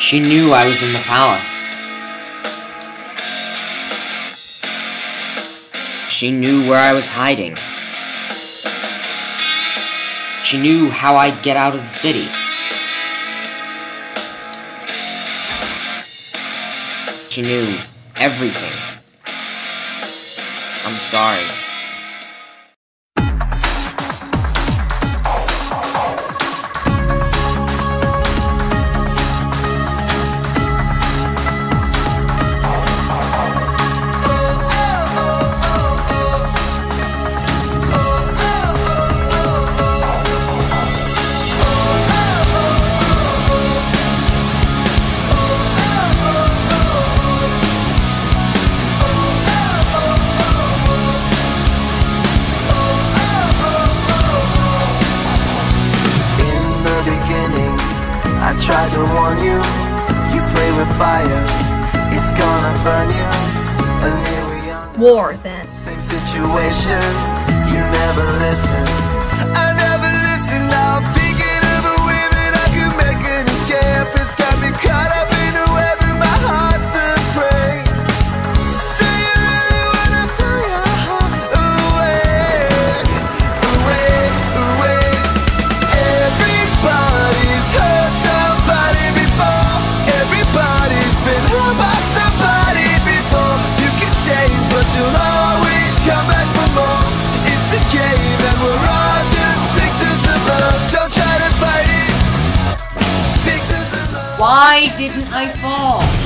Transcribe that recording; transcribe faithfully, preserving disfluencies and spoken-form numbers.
She knew I was in the palace. She knew where I was hiding. She knew how I'd get out of the city. She knew everything. I'm sorry. I tried to warn you, you play with fire, it's gonna burn you. And here we are. War, then. Same situation, you never listen. I never listen, now I'm thinking of a way that I could make an escape. It's got me caught up in a web and my heart's the prey. Do you really wanna throw your heart away? Away, away. Everybody's hurt somebody before. Everybody's been hurt by somebody before. You can change, but you'll always come back for more. It's a game and we're all just victims of love. Don't try to fight it. Victims of love. Why didn't I fall?